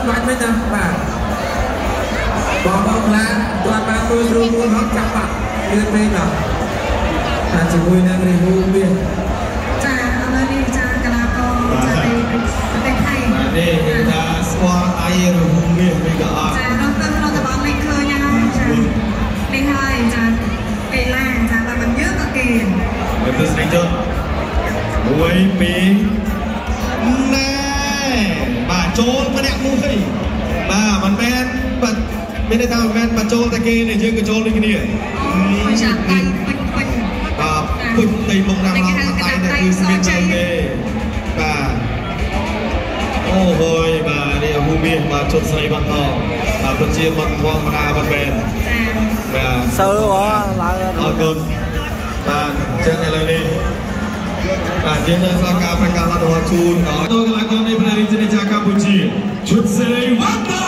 បាច់មិនណាបាទបងឡានគាត់បានធ្វើរួមមួយហត់ចាប់បាត់លឿនពេកដល់តែជាមួយនឹងរីហ៊ូវាចាឥឡូវនេះចាកលាករចាប្រទេសថៃនេះគេថាស្គាល់អីរហ៊ូវាមិនក៏អត់ចាដល់ទៅរដ្ឋបាលមិនឃើញហើយចានេះហើយចាកីឡាចាតែមិនយើងក៏គេមើលទៅស្រីចុះមួយពីរណែបាទចូលម្នាក់មួយបាទមិនមែនបាទមានន័យថាមិនមែនបាទចូលតែគេនេះយើងក៏ចូលដូចគ្នាអូចាដៃពេញបាទពេញតែមកដល់ឡងតែគឺមានតែគេបាទអូហើយបាទនេះហ៊ូមានបាទជុតស្រីបាត់តបាទពិតជាបាត់ធម្មតាបាត់មែនបាទសើបងឡើងអរគុណបាទចឹងឥឡូវនេះបាទយើងនឹងស្វាគមន៍ការប្រកាសរដ្ឋបាលជូនដល់កីឡាករនៃប្រទេសរាជាណាចក្រកម្ពុជាជុតស្រីវ៉ាន់